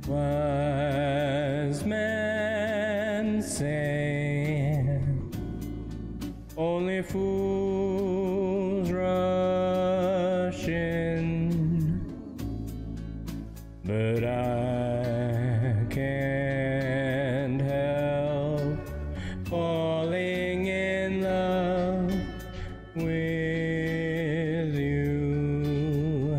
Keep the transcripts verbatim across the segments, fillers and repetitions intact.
Wise men say only fools rush in, but I can't help falling in love with you.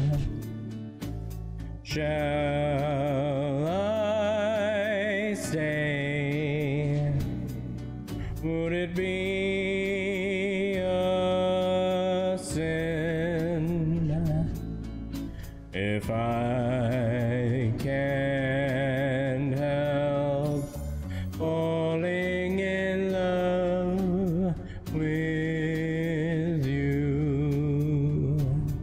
Shall I stay? Would it be a sin if I can't help falling in love with you?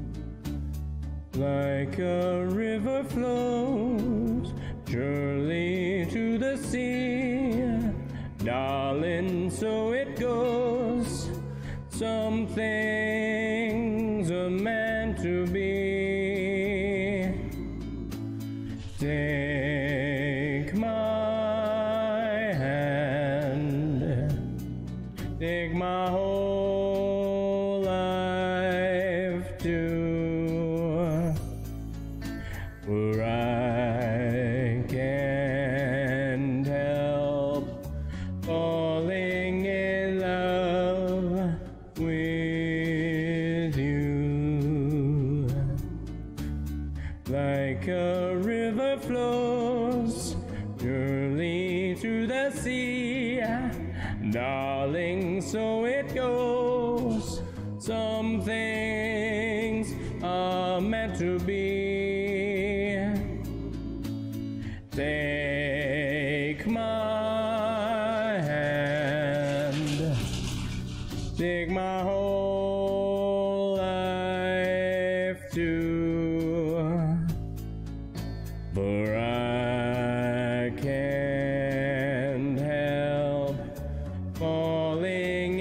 Like a river flows surely to the sea, darling, so it goes. Some things are meant to be. Take my hand, take my whole life too, for I can't help falling in love with you. Like a river flows surely to the sea, darling, so it goes. Some things are meant to be. Take my hand, take my whole life too, for I can't help falling